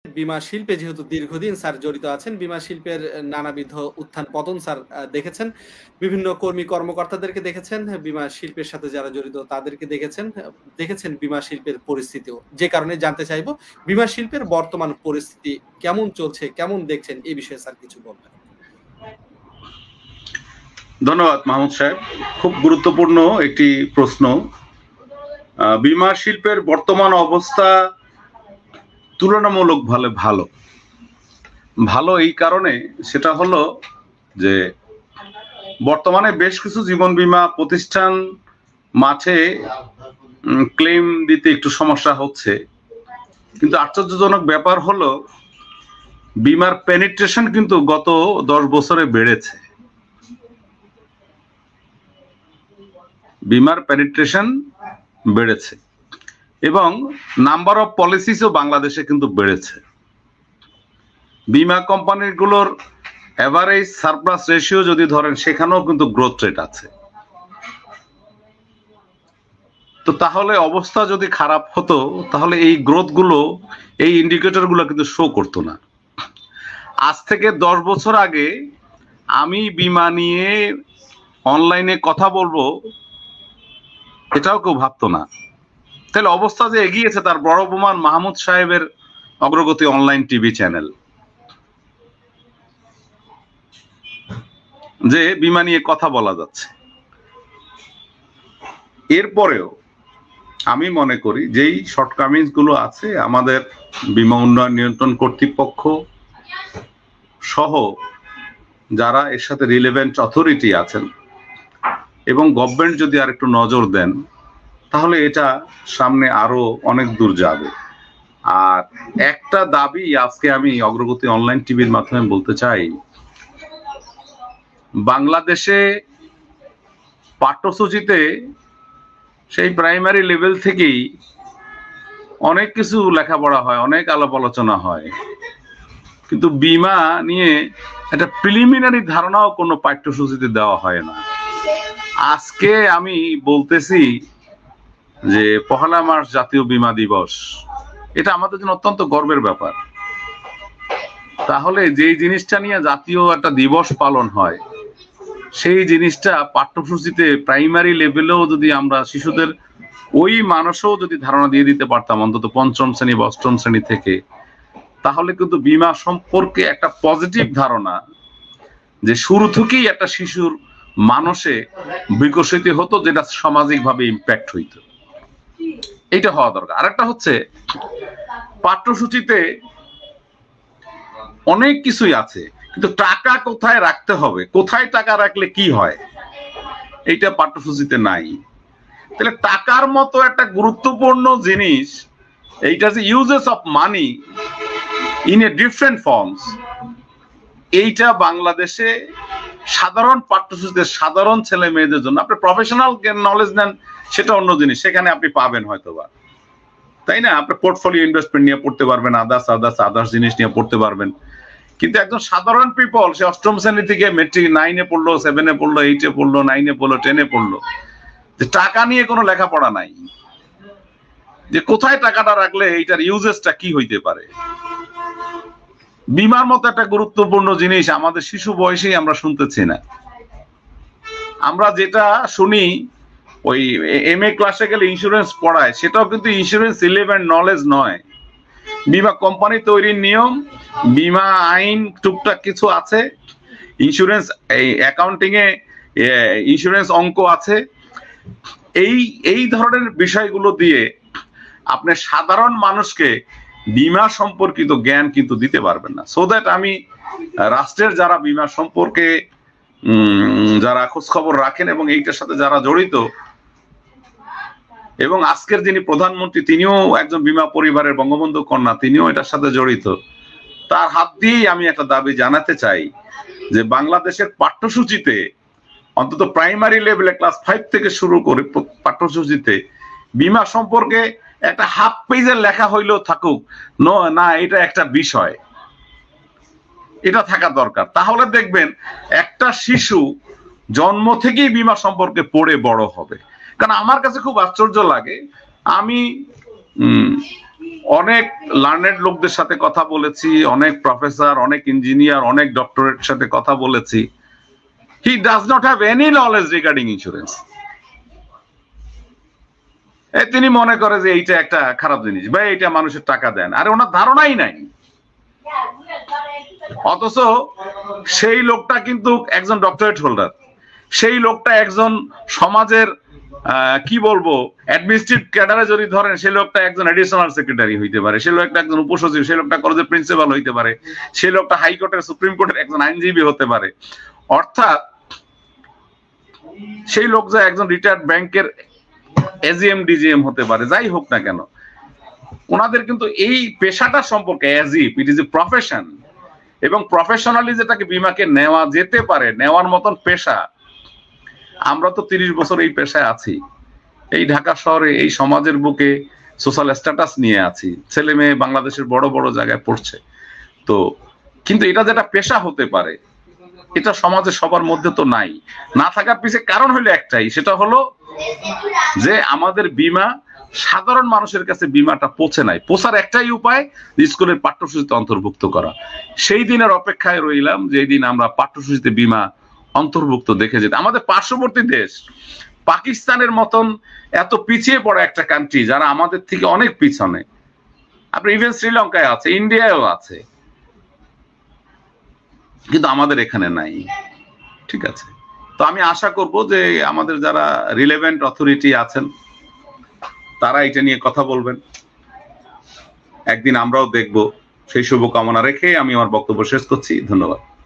বিমা শিল্পে যেহেতু দীর্ঘদিন স্যার জড়িত আছেন, বিমা শিল্পের নানাবিধ উত্থান পতন স্যার দেখেছেন, বিভিন্ন কর্মী কর্মকর্তাদেরকে দেখেছেন, বিমা শিল্পের সাথে যারা জড়িত তাদেরকে দেখেছেন বিমা শিল্পের পরিস্থিতিও। যে কারণে জানতে চাইবো বিমা শিল্পের বর্তমান পরিস্থিতি কেমন চলছে, কেমন দেখছেন, এই বিষয়ে স্যার কিছু বলবেন। ধন্যবাদ মাহমুদ সাহেব, খুব গুরুত্বপূর্ণ একটি প্রশ্ন। বিমা শিল্পের বর্তমান অবস্থা তুলনামূলকভাবে ভালো এই কারণে, সেটা হলো যে বর্তমানে বেশ কিছু জীবন বীমা প্রতিষ্ঠান মাঠে ক্লেম দিতে একটু সমস্যা হচ্ছে, কিন্তু আশ্চর্যজনক ব্যাপার হলো বিমার পেনিট্রেশন কিন্তু গত 10 বছরে বেড়েছে। বিমার পেনিট্রেশন বেড়েছে এবং নাম্বার অফ পলিসিসও বাংলাদেশে কিন্তু বেড়েছে। বিমা কোম্পানিগুলোর এভারেজ সারপ্লাস রেশিও যদি ধরেন, সেখানেও কিন্তু গ্রোথ রেট আছে। তো তাহলে অবস্থা যদি খারাপ হতো, তাহলে এই গ্রোথ গুলো, এই ইন্ডিকেটর গুলো কিন্তু শো করতো না। আজ থেকে 10 বছর আগে আমি বিমা নিয়ে অনলাইনে কথা বলবো, এটাও কেউ ভাবতো না। তাহলে অবস্থা যে এগিয়েছে তার বড় প্রমাণ মাহমুদ সাহেবের অগ্রগতি অনলাইন টিভি চ্যানেল, যে বিমা নিয়ে কথা বলা যাচ্ছে। এরপরেও আমি মনে করি যেই শর্টকামিংস গুলো আছে, আমাদের বিমা উন্নয়ন নিয়ন্ত্রণ কর্তৃপক্ষ সহ যারা এর সাথে রিলেভেন্ট অথরিটি আছেন এবং গভর্নমেন্ট যদি আর একটু নজর দেন, তাহলে এটা সামনে আরো অনেক দূর যাবে। আর একটা দাবি আজকে আমি অগ্রগতি অনলাইন টিভির মাধ্যমে বলতে চাই, বাংলাদেশে পাঠ্যসূচিতে সেই প্রাইমারি লেভেল থেকেই অনেক কিছু লেখাপড়া হয়, অনেক আলাপ আলোচনা হয়, কিন্তু বিমা নিয়ে একটা প্রিলিমিনারি ধারণাও কোনো পাঠ্যসূচিতে দেওয়া হয় না। আজকে আমি বলতেছি যে 1 মার্চ জাতীয় বিমা দিবস, এটা আমাদের জন্য অত্যন্ত গর্বের ব্যাপার। তাহলে যেই জিনিসটা নিয়ে জাতীয় একটা দিবস পালন হয়, সেই জিনিসটা পাঠ্যসূচিতে প্রাইমারি লেভেলেও যদি আমরা শিশুদের ওই মানুষও যদি ধারণা দিয়ে দিতে পারতাম, অন্তত 5ম শ্রেণী বা 8ম শ্রেণী থেকে, তাহলে কিন্তু বিমা সম্পর্কে একটা পজিটিভ ধারণা যে শুরু থেকেই একটা শিশুর মানুষে বিকশিত হতো, যেটা সামাজিকভাবে ইম্প্যাক্ট হইত, এইটা হওয়া দরকার। আরেকটা হচ্ছে, পাঠ্যসূচিতে অনেক কিছুই আছে, কিন্তু টাকা কোথায় রাখতে হবে, কোথায় টাকা রাখলে কি হয়, এইটা পাঠ্যসূচিতে নাই। তাহলে টাকার মতো একটা গুরুত্বপূর্ণ জিনিস, এইটা যে uses of money in a different forms, এইটা বাংলাদেশে সাধারণ পাঠ্যসূচিতে সাধারণ ছেলে মেয়েদের জন্য, আপনি প্রফেশনাল নলেজ নেন সেটা অন্য জিনিস, সেখানে আপনি পাবেন হয়তোবা, তাই না? আপনি পোর্টফোলিও ইনভেস্টমেন্ট নিয়ে পড়তে পারবেন, আদার্স জিনিস নিয়ে পড়তে পারবেন, কিন্তু একজন সাধারণ পিপল, সে 8ম শ্রেণী থেকে মেট্রিক 9-এ পড়লো, 7-এ পড়লো, 8-এ পড়লো, 9-এ পড়লো, 10-এ পড়লো, যে টাকা নিয়ে কোনো লেখাপড়া নাই, যে কোথায় টাকাটা রাখলে এইটার ইউজেসটা কি হইতে পারে। বিমার মতো একটা গুরুত্বপূর্ণ জিনিস আমাদের শিশু বয়সেই আমরা শুনতেছি না। আমরা যেটা শুনি ওই MA ক্লাসে গেলে ইন্স্যুরেন্স পড়ায়, সেটাও কিন্তু ইন্স্যুরেন্স রিলেভেন্ট নলেজ নয়। বিমা কোম্পানি তৈরির নিয়ম, বিমা আইন টুকটাক কিছু আছে, ইন্স্যুরেন্স এই অ্যাকাউন্টিং এ ইন্স্যুরেন্স অঙ্ক আছে, এই ধরনের বিষয়গুলো দিয়ে আপনি সাধারণ মানুষকে বিমা সম্পর্কিত জ্ঞান কিন্তু দিতে পারবেন না। সো দ্যাট আমি রাষ্ট্রের যারা বিমা সম্পর্কে যারা খোঁজ খবর রাখেন এবং এইটার সাথে যারা জড়িত, এবং আজকের যিনি প্রধানমন্ত্রী তিনিও একজন বিমা পরিবারের বঙ্গবন্ধু কন্যা, তিনিও এটার সাথে জড়িত, তার হাত দিয়েই আমি একটা দাবি জানাতে চাই যে বাংলাদেশের পাঠ্যসূচিতে অন্তত প্রাইমারি লেভেলে ক্লাস 5 থেকে শুরু করে পাঠ্যসূচিতে বিমা সম্পর্কে একটা হাফ পেজের লেখা হইলেও থাকুক, না এটা একটা বিষয়, এটা থাকা দরকার। তাহলে দেখবেন একটা শিশু জন্ম থেকেই বিমা সম্পর্কে পড়ে বড় হবে। কারণ আমার কাছে খুব আশ্চর্য লাগে, আমি অনেক লার্নেড লোকদের সাথে কথা বলেছি, অনেক প্রফেসর, অনেক ইঞ্জিনিয়ার, অনেক ডক্টরেট সাথে কথা বলেছি। He does not have any knowledge regarding insurance. তিনি মনে করে যে এইটা একটা খারাপ জিনিস বা এইটা মানুষের টাকা দেন, আরে ওনার ধারণাই নাই। অথচ সেই লোকটা কিন্তু একজন ডক্টরেট হোল্ডার, সেই লোকটা একজন সমাজের কি বলবো অ্যাডমিনিস্ট্রেটিভ ক্যাডারে যদি ধরেন, সেই লোকটা একজন এডিশনাল সেক্রেটারি হইতে পারে, সেই লোকটা একজন উপসচিব, সেই লোকটা কলেজের প্রিন্সিপাল হইতে পারে, সেই লোকটা হাইকোর্টের সুপ্রিম কোর্টের একজন আইনজীবী হতে পারে। অর্থাৎ সেই লোক যে একজন রিটায়ার্ড ব্যাংকের এজিএম ডিজিএম হতে পারে, যাই হোক না কেন, ওনাদের কিন্তু এই পেশাটা সম্পর্কে as if it is a profession, এবং প্রফেশনালি যেটাকে বীমাকে নেওয়া যেতে পারে, নেওয়ার মতন পেশা। আমরা তো 30 বছর এই পেশায় আছি, এই ঢাকা শহরে, এই সমাজের বুকে সোশ্যাল স্ট্যাটাস নিয়ে আছি, ছেলে মেয়ে বাংলাদেশের বড় বড় জায়গায় পড়ছে। তো কিন্তু এটা যেটা পেশা হতে পারে, এটা সমাজে সবার মধ্যে তো নাই। না থাকার পিছনে কারণ হলো একটাই, সেটা হলো যে আমাদের বীমা সাধারণ মানুষের কাছে বীমাটা পৌঁছে নাই। পৌঁছার একটাই উপায় স্কুলের পাঠ্যসূচিতে অন্তর্ভুক্ত করা। সেই দিনের অপেক্ষায় রইলাম যেই দিন আমরা পাঠ্যসূচিতে বীমা অন্তর্ভুক্ত দেখে যেতে। আমাদের পার্শ্ববর্তী দেশ পাকিস্তানের মতন এত পিছিয়ে পড়া একটা কান্ট্রি, যারা আমাদের থেকে অনেক পিছনে, আপনি ইভেন শ্রীলঙ্কায় আছে, ইন্ডিয়ায়ও আছে, কিন্তু আমাদের এখানে নাই। ঠিক আছে, তো আমি আশা করব যে আমাদের যারা রিলেভেন্ট অথরিটি আছেন তারা এটা নিয়ে কথা বলবেন, একদিন আমরাও দেখব। সেই শুভকামনা রেখে আমি আমার বক্তব্য শেষ করছি। ধন্যবাদ।